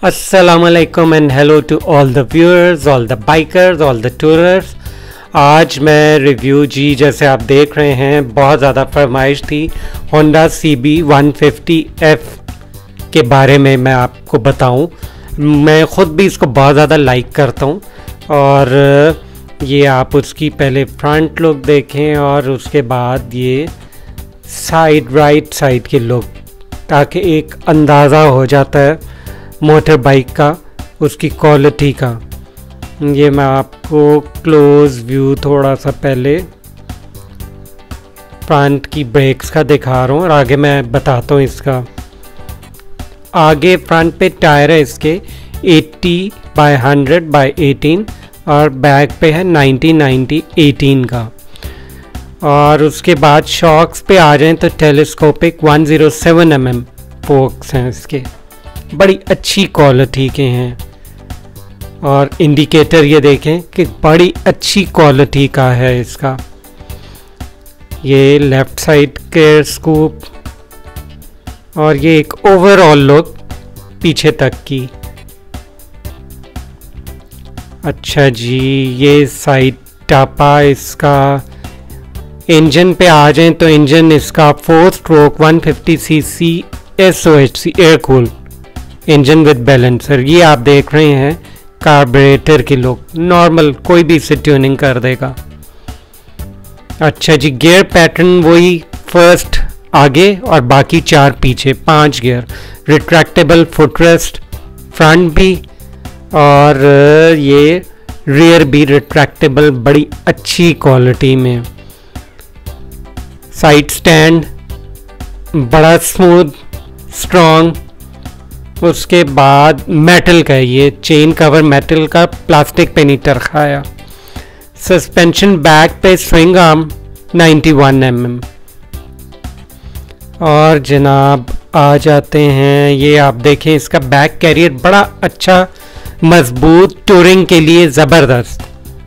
Assalamualaikum and hello to all the viewers, all the bikers, all the tourers। आज मैं review जैसे आप देख रहे हैं बहुत ज़्यादा फरमाइश थी Honda CB150F के बारे में मैं आपको बताऊं। मैं ख़ुद भी इसको बहुत ज़्यादा लाइक करता हूं और ये आप उसकी पहले फ्रंट लुक देखें और उसके बाद ये राइट साइड के लुक, ताकि एक अंदाज़ा हो जाता है मोटर बाइक का, उसकी क्वालिटी का। ये मैं आपको क्लोज व्यू थोड़ा सा पहले फ्रंट की ब्रेक्स का दिखा रहा हूँ और आगे मैं बताता हूँ इसका। आगे फ्रंट पे टायर है इसके 80/100/18 और बैक पे है 90/90/18 का। और उसके बाद शॉक्स पे आ जाएं तो टेलीस्कोपिक 107 mm फोक्स हैं इसके, बड़ी अच्छी क्वालिटी के हैं। और इंडिकेटर ये देखें कि बड़ी अच्छी क्वालिटी का है इसका। ये लेफ़्ट साइड के स्कूप और ये एक ओवरऑल लुक पीछे तक की। अच्छा जी, ये साइड टापा इसका। इंजन पे आ जाएं तो इंजन इसका 4 stroke 150cc SOHC air cool engine with balancer. ये आप देख रहे हैं कार्बोरेटर की लुक, नॉर्मल कोई भी इसे ट्यूनिंग कर देगा। अच्छा जी, गियर पैटर्न वही, फर्स्ट आगे और बाकी 4 पीछे, 5 गियर। रिट्रैक्टेबल फुटरेस्ट फ्रंट भी और ये रियर भी रिट्रैक्टेबल, बड़ी अच्छी क्वालिटी में। साइड स्टैंड बड़ा स्मूथ स्ट्रॉन्ग। उसके बाद मेटल का, ये चेन कवर मेटल का, प्लास्टिक पे नहीं टरखाया। सस्पेंशन बैक पे स्विंग आर्म 91 mm। और जनाब आ जाते हैं, ये आप देखें इसका बैक कैरियर बड़ा अच्छा मजबूत, टूरिंग के लिए ज़बरदस्त।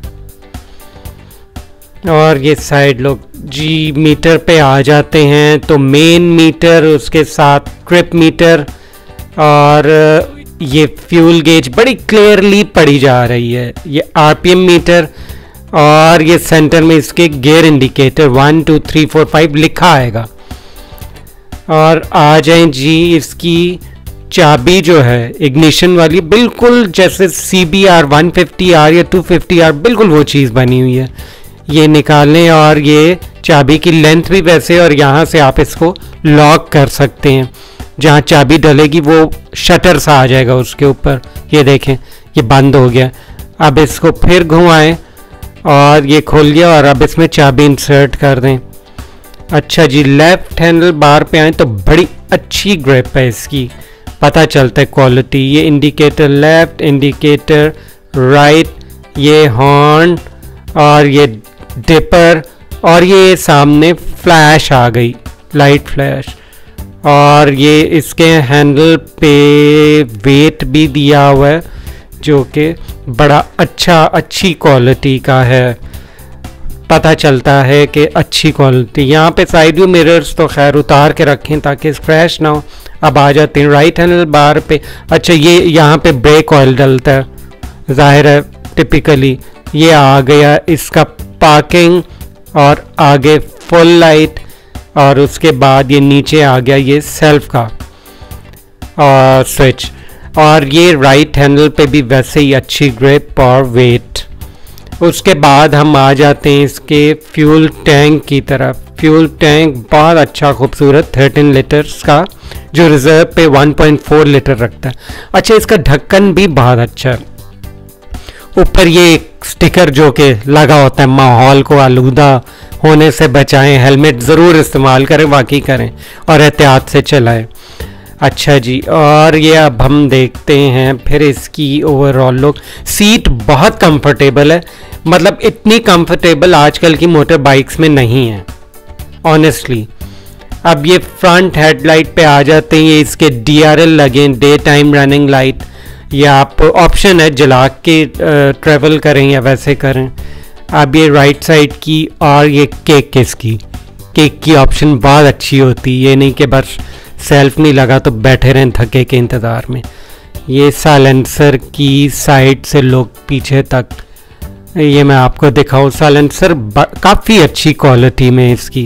और ये साइड लुक जी। मीटर पे आ जाते हैं तो मेन मीटर, उसके साथ ट्रिप मीटर और ये फ्यूल गेज बड़ी क्लियरली पड़ी जा रही है। ये RPM मीटर और ये सेंटर में इसके गियर इंडिकेटर 1 2 3 4 5 लिखा आएगा। और आ जाएं जी, इसकी चाबी जो है इग्निशन वाली, बिल्कुल जैसे CBR 150R या 250R बिल्कुल वो चीज़ बनी हुई है। ये निकालें और ये चाबी की लेंथ भी वैसे, और यहाँ से आप इसको लॉक कर सकते हैं। जहाँ चाबी डलेगी वो शटर सा आ जाएगा उसके ऊपर। ये देखें ये बंद हो गया। अब इसको फिर घुमाएं और ये खुल गया और अब इसमें चाबी इंसर्ट कर दें। अच्छा जी, लेफ्ट हैंडल बार पे आए तो बड़ी अच्छी ग्रिप है इसकी, पता चलता है क्वालिटी। ये इंडिकेटर लेफ्ट, इंडिकेटर राइट, ये हॉर्न और ये डिपर और ये सामने फ्लैश आ गई, लाइट फ्लैश। और ये इसके हैंडल पे वेट भी दिया हुआ है जो कि बड़ा अच्छी क्वालिटी का है, पता चलता है कि अच्छी क्वालिटी। यहाँ पे साइड व्यू मिरर्स तो खैर उतार के रखें ताकि स्क्रैच ना हो। अब आ जाते हैं राइट हैंडल बार पे। अच्छा, ये यहाँ पे ब्रेक ऑयल डलता है, जाहिर है टिपिकली। ये आ गया इसका पार्किंग और आगे फुल लाइट, और उसके बाद ये नीचे आ गया ये सेल्फ का स्विच। और ये राइट हैंडल पे भी वैसे ही अच्छी ग्रिप और वेट। उसके बाद हम आ जाते हैं इसके फ्यूल टैंक की तरफ। फ्यूल टैंक बहुत अच्छा खूबसूरत 13 लीटर्स का, जो रिजर्व पे 1.4 लीटर रखता है। अच्छा, इसका ढक्कन भी बहुत अच्छा है। ऊपर ये एक स्टिकर जो कि लगा होता है, माहौल को आलूदा होने से बचाएं, हेलमेट ज़रूर इस्तेमाल करें, वाकई करें और एहतियात से चलाएं। अच्छा जी, और ये अब हम देखते हैं फिर इसकी ओवरऑल लुक। सीट बहुत कंफर्टेबल है, मतलब इतनी कंफर्टेबल आजकल की मोटर बाइक्स में नहीं है ऑनेस्टली। अब ये फ्रंट हेडलाइट पे आ जाते हैं, ये इसके DRL लगे, डे टाइम रनिंग लाइट। ये आप ऑप्शन है जला के ट्रेवल करें या वैसे करें। अब ये राइट साइड की और ये केक की ऑप्शन बहुत अच्छी होती है। ये नहीं कि बस सेल्फ नहीं लगा तो बैठे रहें धक्के के इंतज़ार में। ये साइलेंसर की साइड से लोग पीछे तक, ये मैं आपको दिखाऊं। साइलेंसर काफ़ी अच्छी क्वालिटी में इसकी।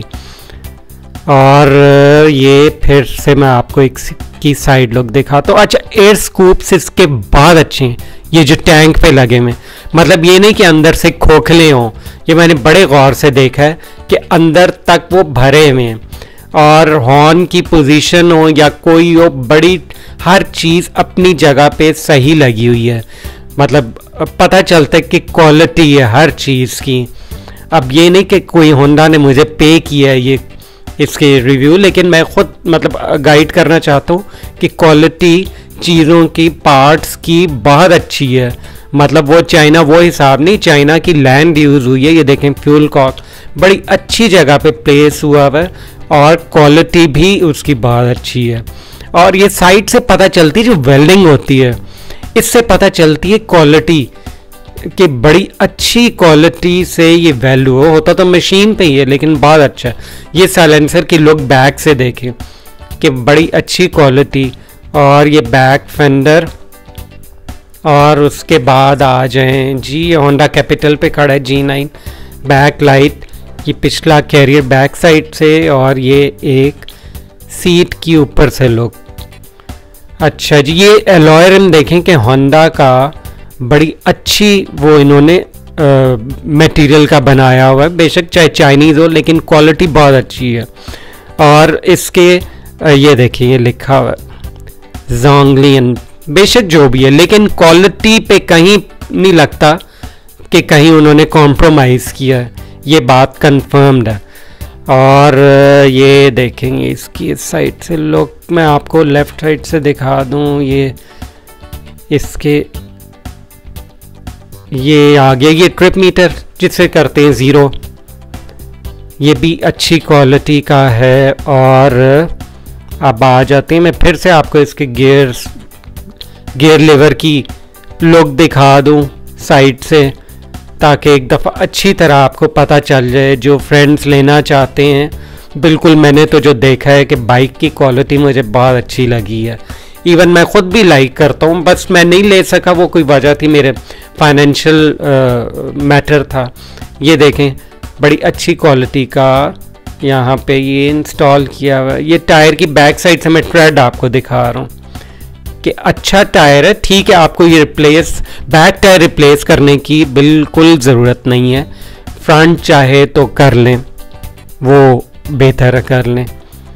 और ये फिर से मैं आपको एक की साइड लुक दिखाता हूँ। अच्छा, एयर स्कूप्स इसके बाद अच्छे हैं, ये जो टैंक पे लगे हुए, मतलब ये नहीं कि अंदर से खोखले हों, ये मैंने बड़े गौर से देखा है कि अंदर तक वो भरे हुए हैं। और हॉर्न की पोजीशन हो या कोई हो, बड़ी हर चीज़ अपनी जगह पे सही लगी हुई है, मतलब पता चलता है कि क्वालिटी है हर चीज़ की। अब ये नहीं कि कोई होंडा ने मुझे पे किया है ये इसके रिव्यू, लेकिन मैं खुद मतलब गाइड करना चाहता हूँ कि क्वालिटी चीज़ों की, पार्ट्स की बहुत अच्छी है। मतलब वो चाइना वो हिसाब नहीं, चाइना की लैंड यूज़ हुई है। ये देखें, फ्यूल कॉक बड़ी अच्छी जगह पे प्लेस हुआ है और क्वालिटी भी उसकी बहुत अच्छी है। और ये साइड से पता चलती है, जो वेल्डिंग होती है इससे पता चलती है क्वालिटी कि बड़ी अच्छी क्वालिटी से ये वैल्यू होता तो मशीन पे ही है, लेकिन बहुत अच्छा है। ये साइलेंसर की लुक बैक से देखें कि बड़ी अच्छी क्वालिटी। और ये बैक फेंडर, और उसके बाद आ जाएं जी, होंडा कैपिटल पे खड़ा है G9। बैक लाइट, ये पिछला कैरियर बैक साइड से, और ये एक सीट की ऊपर से लुक। अच्छा जी, ये एलॉय रिम देखें कि होंडा का बड़ी अच्छी वो इन्होंने मटेरियल का बनाया हुआ है, बेशक चाहे चाइनीज़ हो लेकिन क्वालिटी बहुत अच्छी है। और इसके ये देखिए, ये लिखा हुआ है जोंगलियन, बेशक जो भी है, लेकिन क्वालिटी पे कहीं नहीं लगता कि कहीं उन्होंने कॉम्प्रोमाइज़ किया है, ये बात कंफर्म्ड है। और ये देखेंगे इसकी इस साइड से लुक, मैं आपको लेफ़्ट साइड से दिखा दूं। ये इसके ये आगे ये ट्रिप मीटर जिसे करते हैं ज़ीरो, ये भी अच्छी क्वालिटी का है। और अब आ जाते हैं, मैं फिर से आपको इसके गियर लीवर की लुक दिखा दूं साइड से, ताकि एक दफ़ा अच्छी तरह आपको पता चल जाए। जो फ्रेंड्स लेना चाहते हैं, बिल्कुल मैंने तो जो देखा है कि बाइक की क्वालिटी मुझे बहुत अच्छी लगी है। इवन मैं ख़ुद भी लाइक करता हूँ, बस मैं नहीं ले सका, वो कोई वजह थी, मेरे फाइनेंशियल मैटर था। ये देखें, बड़ी अच्छी क्वालिटी का यहाँ पे ये इंस्टॉल किया हुआ है। ये टायर की बैक साइड से मैं ट्रेड आपको दिखा रहा हूँ कि अच्छा टायर है। ठीक है, आपको ये बैक टायर रिप्लेस करने की बिल्कुल ज़रूरत नहीं है, फ्रंट चाहे तो कर लें, वो बेहतर कर लें।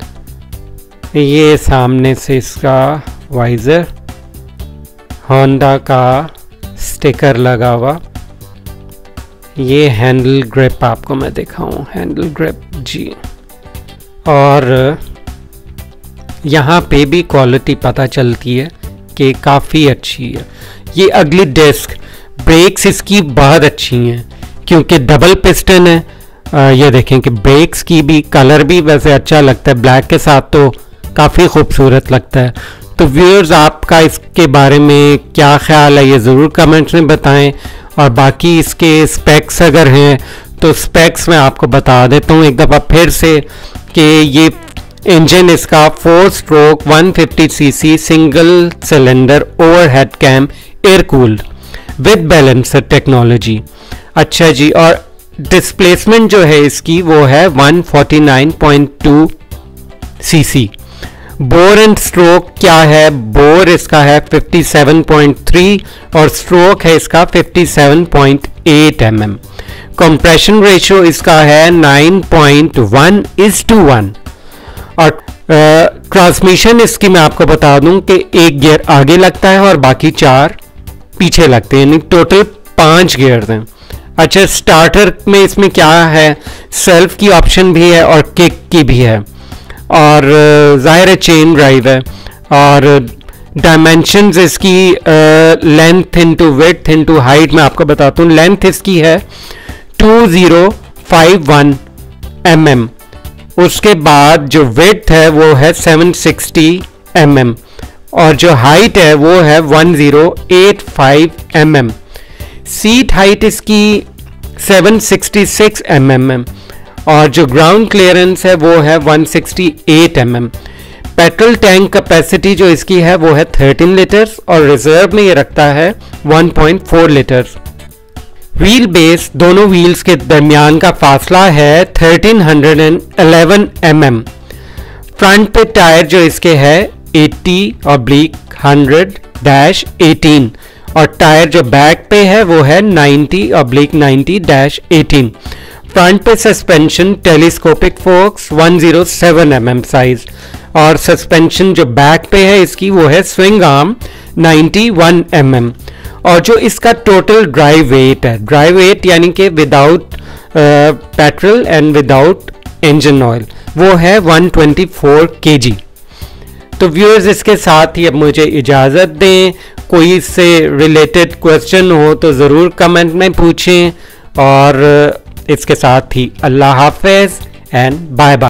ये सामने से इसका वाइज़र, होंडा का स्टिकर लगा हुआ। ये हैंडल ग्रिप आपको मैं दिखाऊं, हैंडल ग्रिप जी। और यहाँ पे भी क्वालिटी पता चलती है कि काफ़ी अच्छी है। ये अगली डिस्क, ब्रेक्स इसकी बहुत अच्छी हैं क्योंकि डबल पिस्टन है। ये देखें कि ब्रेक्स की भी कलर भी वैसे अच्छा लगता है, ब्लैक के साथ तो काफ़ी खूबसूरत लगता है। तो व्यूअर्स, आपका इसके बारे में क्या ख्याल है ये ज़रूर कमेंट्स में बताएं। और बाकी इसके स्पेक्स अगर हैं तो स्पेक्स मैं आपको बता देता हूँ एक दफ़ा फिर से कि ये इंजन इसका 4 stroke 150 CC single cylinder overhead cam air cooled with balancer technology. अच्छा जी, और डिस्प्लेसमेंट जो है इसकी वो है 149.2 सीसी। बोर एंड स्ट्रोक क्या है, बोर इसका है 57.3 और स्ट्रोक है इसका 57.8 mm। कंप्रेशन रेशियो इसका है 9.1:1। और ट्रांसमिशन इसकी मैं आपको बता दूं कि एक गियर आगे लगता है और बाकी 4 पीछे लगते हैं, यानी टोटल 5 गियर्स हैं। अच्छा, स्टार्टर में इसमें क्या है, सेल्फ की ऑप्शन भी है और किक की भी है, और ज़ाहिर है चेन ड्राइव है। और डायमेंशंस इसकी length into width into height मैं आपको बताता हूँ। लेंथ इसकी है 2051 mm, उसके बाद जो विड्थ है वो है 760 mm और जो हाइट है वो है 1085 mm। सीट हाइट इसकी 766 mm और जो ग्राउंड क्लियरेंस है वो है 168 mm। पेट्रोल टैंक कैपेसिटी जो इसकी है वो है 13 लीटर्स और रिजर्व में ये रखता है 1.4 लीटर्स। व्हील बेस दोनों व्हील्स के दरमियान का फासला है 1311 mm। फ्रंट पे टायर जो इसके है 80/100-18 और टायर जो बैक पे है वो है 90/90-18। फ्रंट पे suspension telescopic forks 107 mm size और सस्पेंशन जो बैक पे है इसकी वो है स्विंग आर्म 91 mm। और जो इसका टोटल ड्राइव वेट है, ड्राइव वेट यानी कि without petrol and without engine oil, वो है 124 kg। तो व्यूअर्स इसके साथ ही अब मुझे इजाज़त दें। कोई इससे रिलेटेड क्वेश्चन हो तो ज़रूर कमेंट में पूछें और इसके साथ ही अल्लाह हाफ़िज़ एंड बाय बाय।